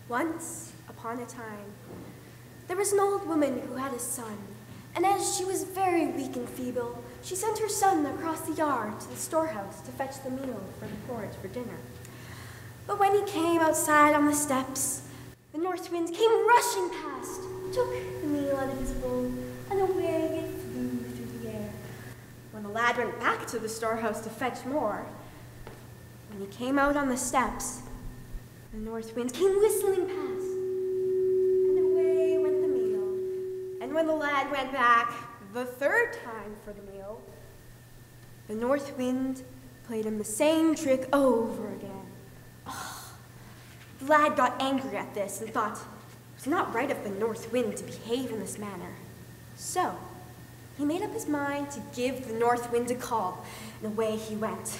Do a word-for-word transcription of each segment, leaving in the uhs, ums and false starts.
Once upon a time, there was an old woman who had a son, and as she was very weak and feeble, she sent her son across the yard to the storehouse to fetch the meal for the porridge for dinner. But when he came outside on the steps, the north wind came rushing past, took the meal out of his bowl, and away it flew through the air. When the lad went back to the storehouse to fetch more, when he came out on the steps, the north wind came whistling past, and away went the meal. And when the lad went back the third time for the meal, the north wind played him the same trick over again. Oh, the lad got angry at this and thought it was not right of the north wind to behave in this manner. So he made up his mind to give the north wind a call, and away he went.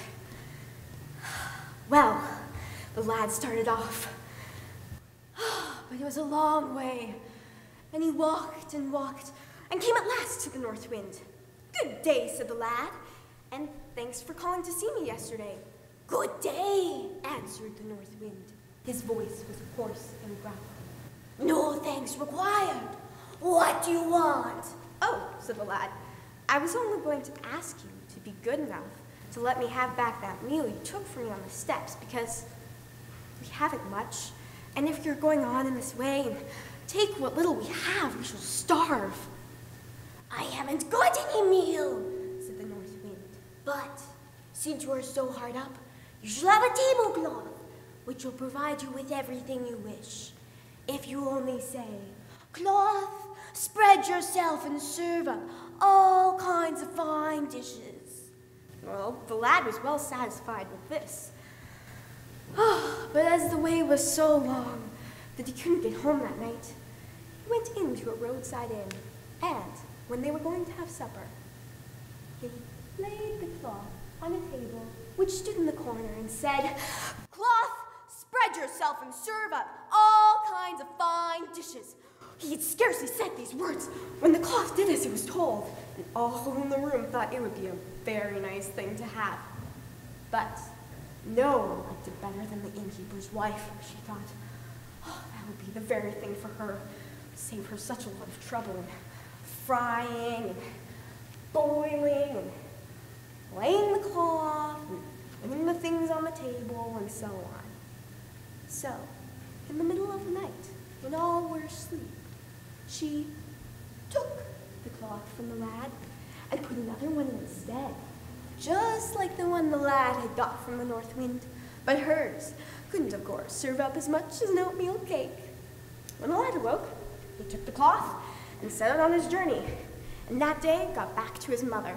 Well, the lad started off, but it was a long way, and he walked and walked, and came at last to the north wind. "Good day," said the lad, "and thanks for calling to see me yesterday." "Good day," answered the north wind. His voice was hoarse and gruff. "No thanks required. What do you want?" "Oh," said the lad, "I was only going to ask you to be good enough to let me have back that meal you took from me on the steps, because we haven't much, and if you're going on in this way and take what little we have, we shall starve." "I haven't got any meal," said the north wind, "but since you are so hard up, you shall have a tablecloth, which will provide you with everything you wish. If you only say, 'Cloth, spread yourself and serve up all kinds of fine dishes.'" Well, the lad was well satisfied with this. But as the way was so long that he couldn't get home that night, he went into a roadside inn, and when they were going to have supper, he laid the cloth on a table which stood in the corner and said, "Cloth, spread yourself and serve up all kinds of fine dishes." He had scarcely said these words when the cloth did as it was told, and all in the room thought it would be a very nice thing to have. But no one liked it better than the innkeeper's wife. She thought, oh, that would be the very thing for her, save her such a lot of trouble in frying and boiling and laying the cloth and putting the things on the table and so on. So, in the middle of the night, when all were asleep, she took the cloth from the lad and put another one instead, just like the one the lad had got from the north wind, but hers couldn't, of course, serve up as much as an oatmeal cake. When the lad awoke, he took the cloth and set out on his journey, and that day got back to his mother.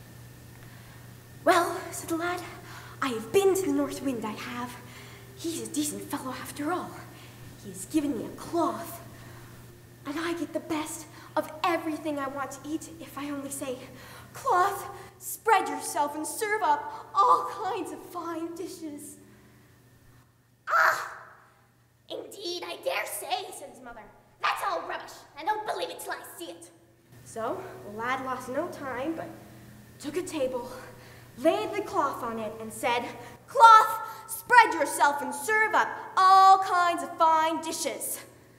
"Well," said the lad, "I have been to the north wind, I have. He's a decent fellow after all. He has given me a cloth, and I get the best of everything I want to eat if I only say, 'Cloth, spread yourself and serve up all kinds of fine dishes.'" "Ah, indeed, I dare say," said his mother. "That's all rubbish. I don't believe it till I see it." So the lad lost no time, but took a table, laid the cloth on it, and said, "Cloth, spread yourself and serve up all kinds of fine dishes."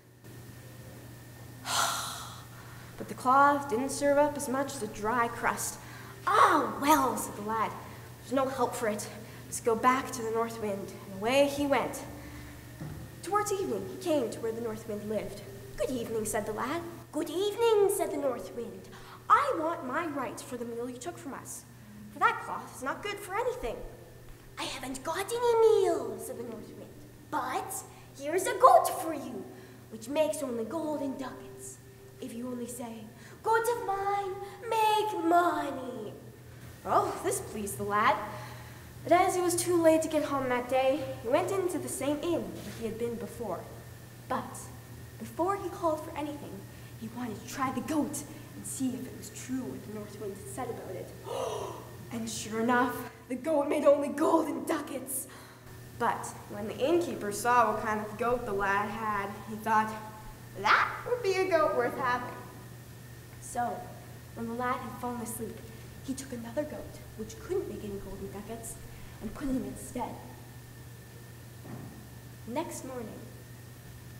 But the cloth didn't serve up as much as a dry crust. "Ah, well," said the lad, "there's no help for it. Let's go back to the north wind." And away he went. Towards evening, he came to where the north wind lived. "Good evening," said the lad. "Good evening," said the north wind. "I want my rights for the meal you took from us, for that cloth is not good for anything." "I haven't got any meal," said the north wind, "but here's a goat for you, which makes only golden ducats. If you only say, 'Goat of mine, make money.'" Well, this pleased the lad, but as it was too late to get home that day, he went into the same inn that he had been before. But before he called for anything, he wanted to try the goat and see if it was true what the north wind had said about it. And sure enough, the goat made only golden ducats. But when the innkeeper saw what kind of goat the lad had, he thought, that would be a goat worth having. So, when the lad had fallen asleep, he took another goat, which couldn't make any golden ducats, and put him instead. Next morning, the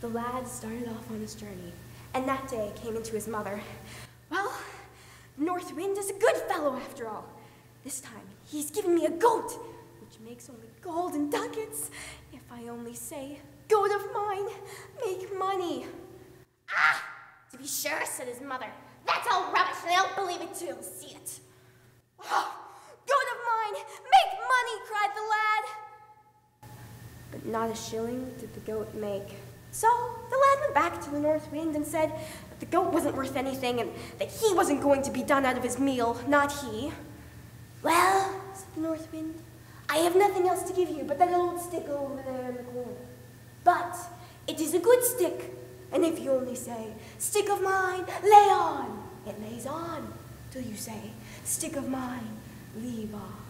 the lad started off on his journey, and that day came into his mother. Well, North Wind is a good fellow after all. This time, he's given me a goat, which makes only gold and ducats. If I only say, goat of mine, make money. Ah, to be sure, said his mother. That's all rubbish, and I don't believe it till you see it. Oh, goat of mine, make money, cried the lad. But not a shilling did the goat make. So the lad went back to the North Wind and said that the goat wasn't worth anything and that he wasn't going to be done out of his meal, not he. Well, said the North Wind, I have nothing else to give you but that old stick over there in the corner. But it is a good stick, and if you only say, stick of mine, lay on, it lays on, till you say, stick of mine, leave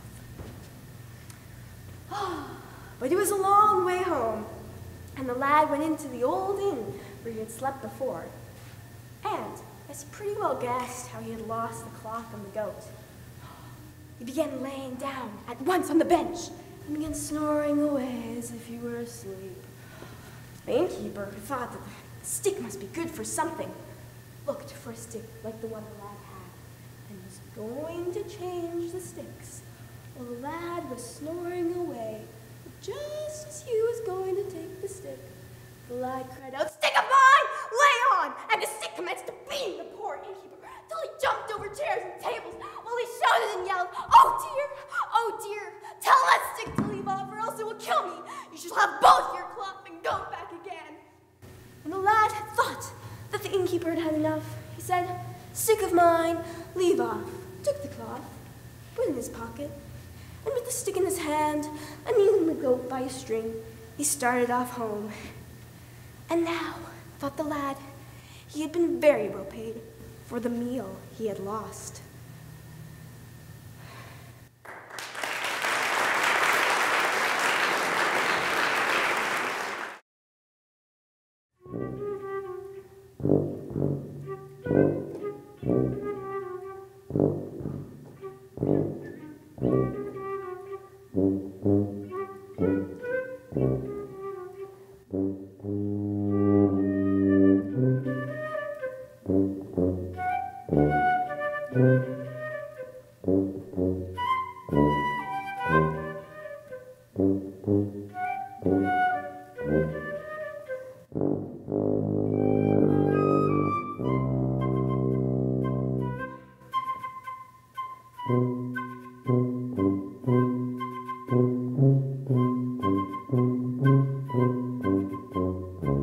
off. But it was a long way home, and the lad went into the old inn where he had slept before. And, as he pretty well guessed how he had lost the cloth and the goat, he began laying down at once on the bench and began snoring away as if he were asleep. The innkeeper, who thought that the stick must be good for something, looked for a stick like the one the lad had and was going to change the sticks. While the lad was snoring away, just as he was going to take the stick, the lad cried out, stick of mine, lay on! And the stick commenced to beat the poor innkeeper till he jumped over chairs and tables while he shouted and yelled, oh dear, oh dear, tell that stick to leave off or else it will kill me. You shall have both your cloth and go back again. When the lad had thought that the innkeeper had had enough, he said, stick of mine, leave off, took the cloth, put it in his pocket, and with the stick in his hand, and kneeling the goat by a string, he started off home. And now, thought the lad, he had been very well paid for the meal he had lost. Thank you.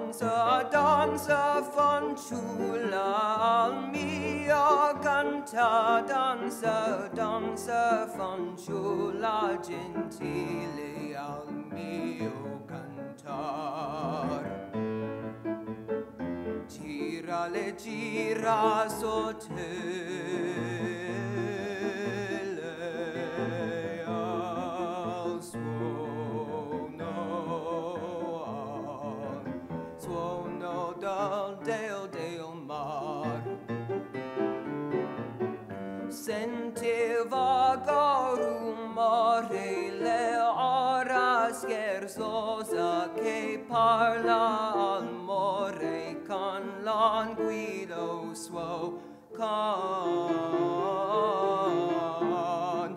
danza, danza fanciulla, al mio canta, danza, danza fanciulla gentile, al mio cantar. Girale, gira sottile al suono, al suono del del del mar. Sentiva rumore l'ora scherzosa che parla al mare con l'anguido suo, con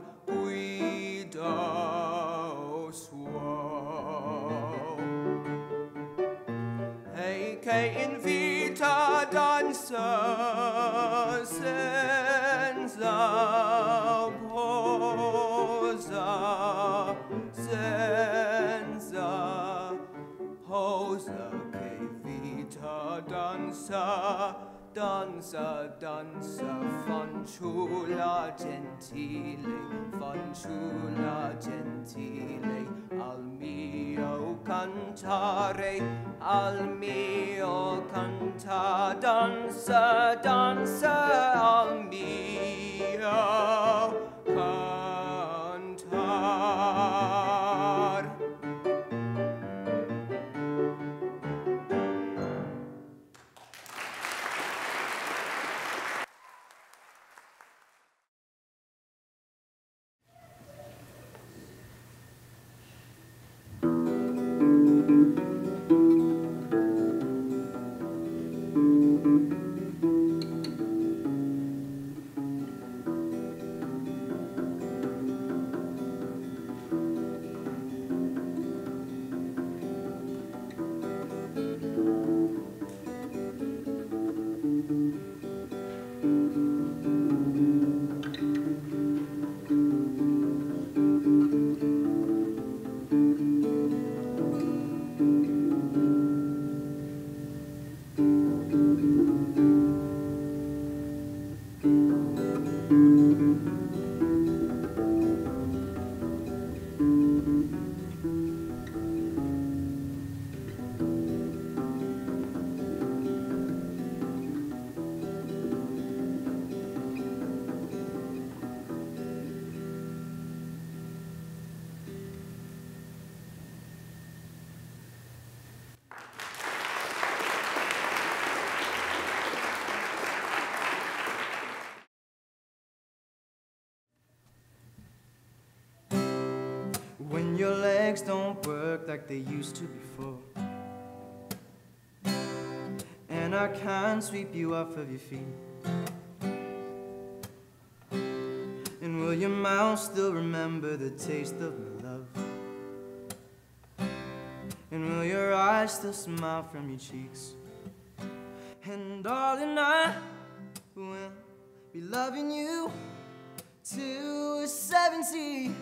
guido suo, e che invita a danza senza posa, senza posa, che vita danza, danza, danza, fanciulla gentile, fanciulla gentile, al mio cantare, al mio canta, danza, danza, al mio cantar. When your legs don't work like they used to before, and I can't sweep you off of your feet, and will your mouth still remember the taste of my love? And will your eyes still smile from your cheeks? And darling, I will be loving you till seventy.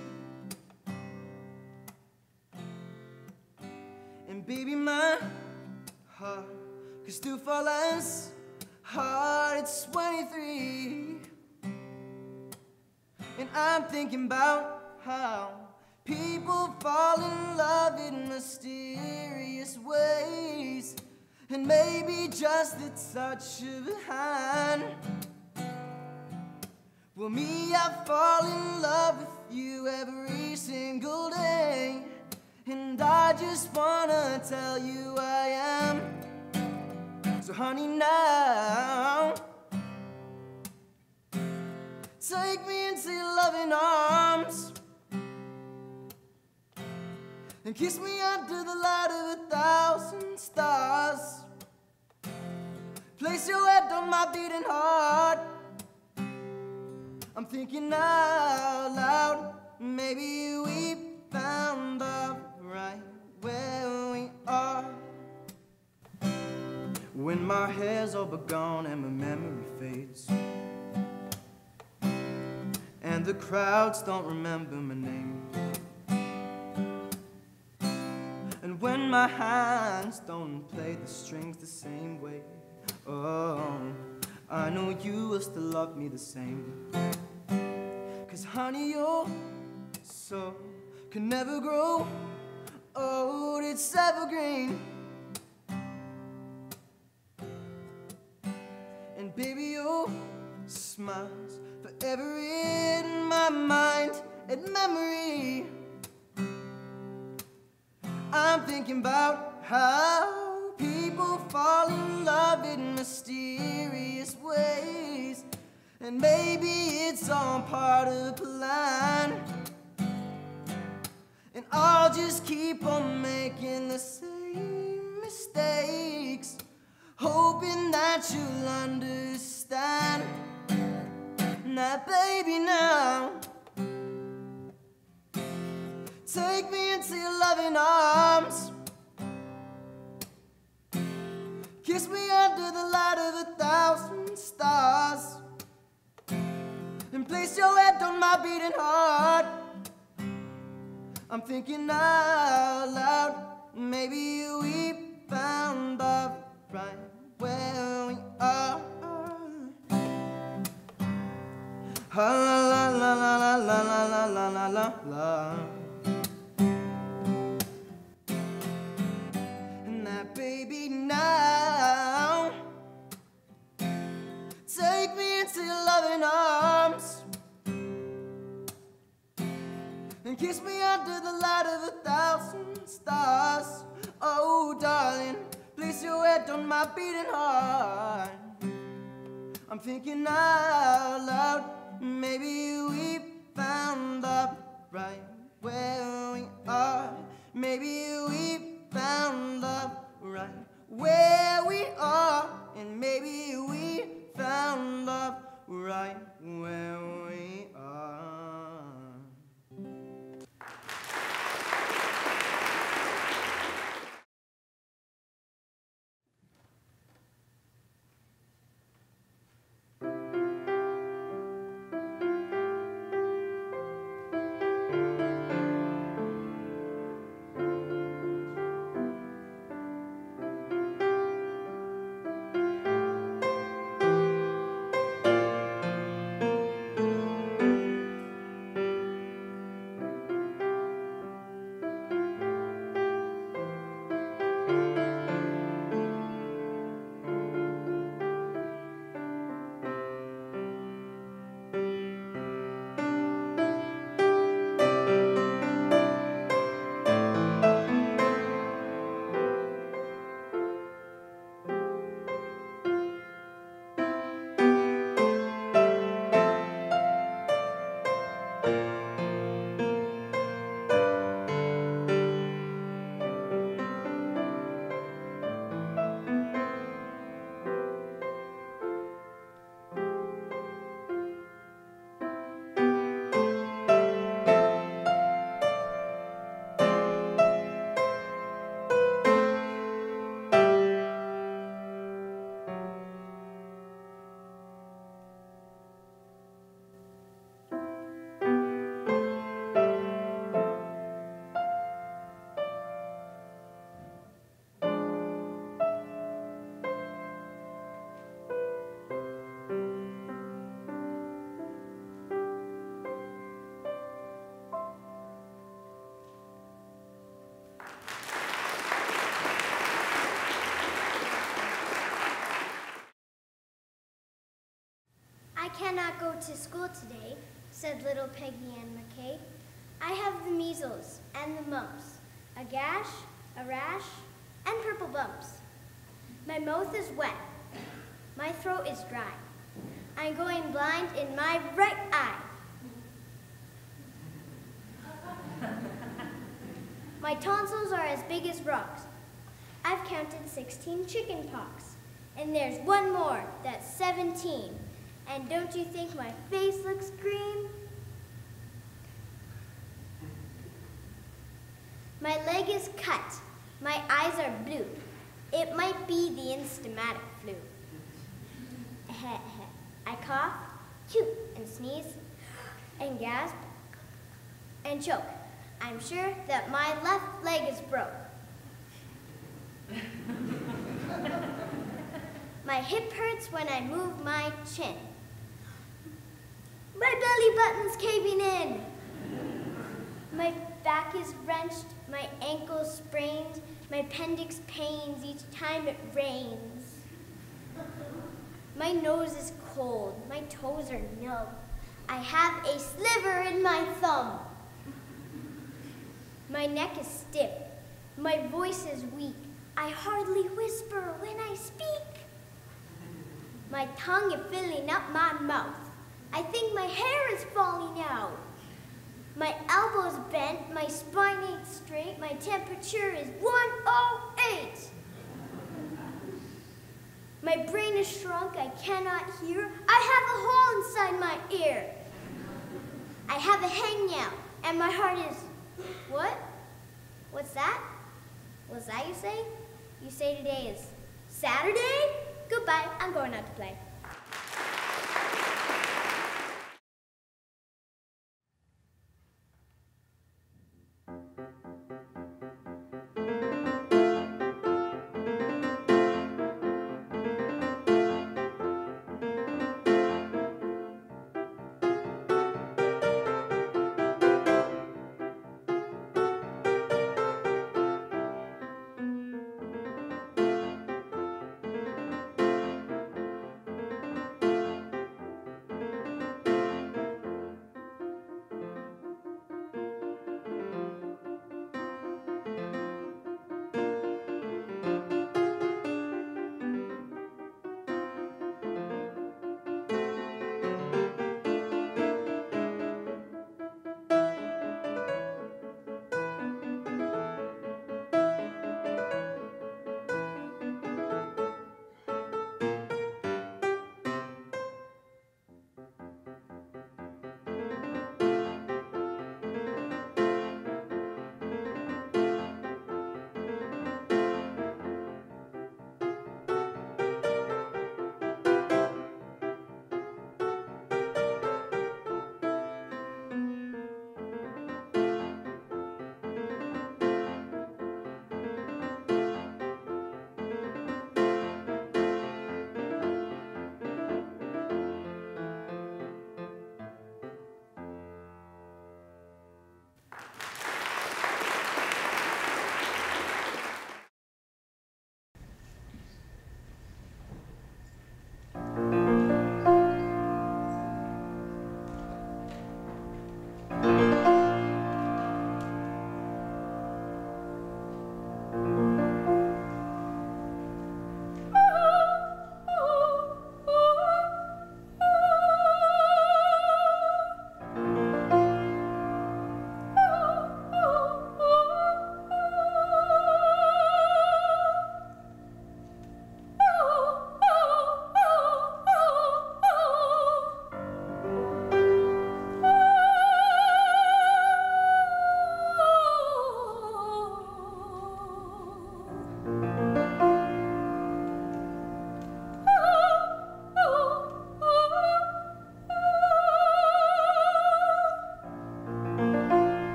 And baby, my heart could still fall as hard at twenty-three. And I'm thinking about how people fall in love in mysterious ways, and maybe just a touch of a hand. Well, me, I fall in love with you every single day, and I just wanna tell you I am. So honey, now take me into your loving arms and kiss me under the light of a thousand stars. Place your head on my beating heart. I'm thinking out loud, maybe we found love right where we are. When my hair's all but gone and my memory fades, and the crowds don't remember my name, and And when my hands don't play the strings the same way, oh, I know you will still love me the same. 'Cause honey, your soul can never grow old, it's evergreen. And baby, your smile's forever in my mind and memory. I'm thinking about how people fall in love in mysterious ways, and maybe it's all part of the plan. And I'll just keep on making the same mistakes, hoping that you'll understand. Now, baby, now take me into your loving arms, kiss me under the light of a thousand stars, and place your head on my beating heart. I'm thinking out loud, maybe we found love right where we are. La la la la la la la la la la la. And that baby, now take me into your loving arms and kiss me under the light of a thousand stars. Oh, darling, place your head on my beating heart. I'm thinking out loud, maybe we found love right where we are. Maybe we found love right where we are. And maybe we found love right where we are. I cannot go to school today, said little Peggy Ann McKay. I have the measles and the mumps, a gash, a rash, and purple bumps. My mouth is wet. My throat is dry. I'm going blind in my right eye. My tonsils are as big as rocks. I've counted sixteen chicken pox, and there's one more, that's seventeen. And don't you think my face looks green? My leg is cut. My eyes are blue. It might be the instamatic flu. I cough, chew, and sneeze, and gasp, and choke. I'm sure that my left leg is broke. My hip hurts when I move my chin. My belly button's caving in. My back is wrenched, my ankle sprained, my appendix pains each time it rains. My nose is cold, my toes are numb. I have a sliver in my thumb. My neck is stiff, my voice is weak. I hardly whisper when I speak. My tongue is filling up my mouth. I think my hair is falling out. My elbow's bent, my spine ain't straight, my temperature is one oh eight. My brain is shrunk, I cannot hear. I have a hole inside my ear. I have a hangnail, and my heart is, what? What's that? What's that you say? You say today is Saturday? Goodbye, I'm going out to play.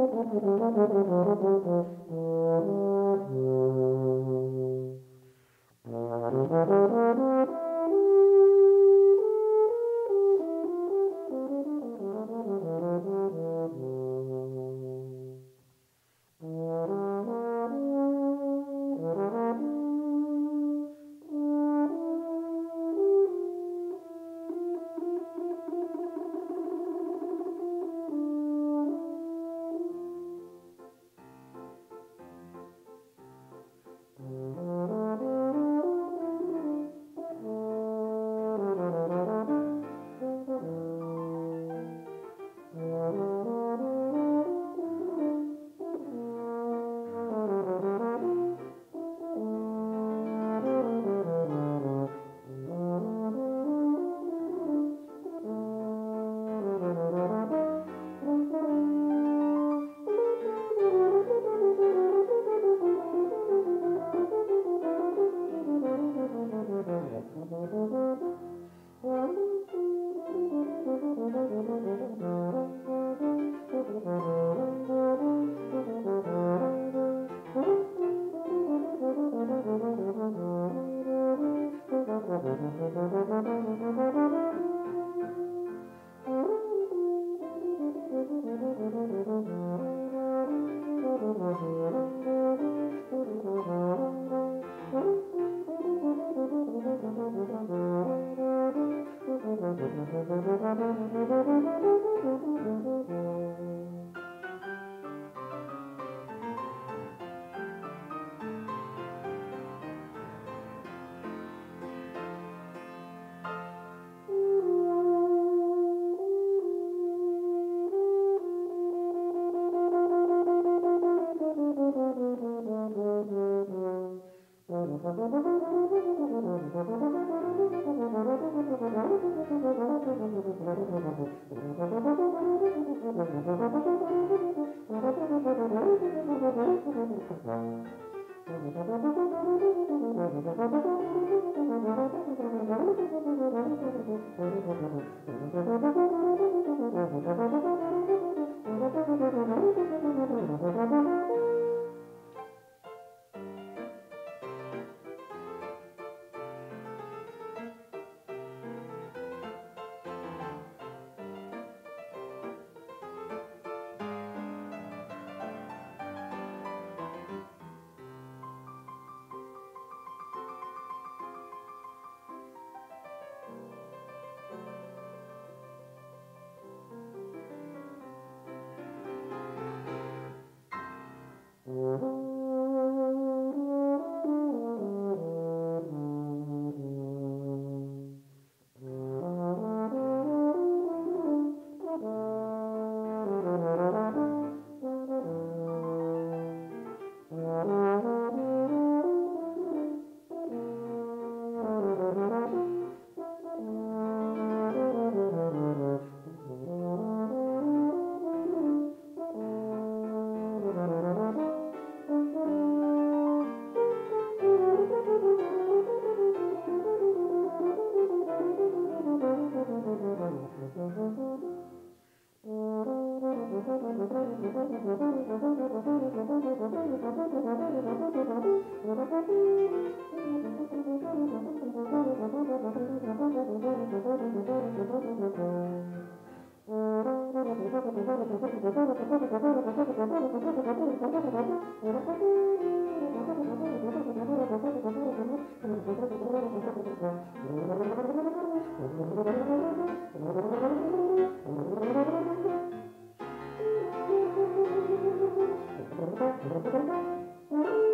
Thank you.